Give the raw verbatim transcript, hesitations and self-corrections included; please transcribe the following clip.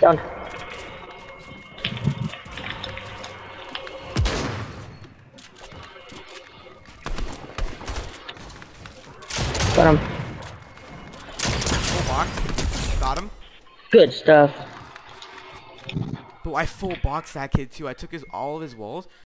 Down. Got him. Full box. Got him. Good stuff. But I full boxed that kid too. I took his all of his walls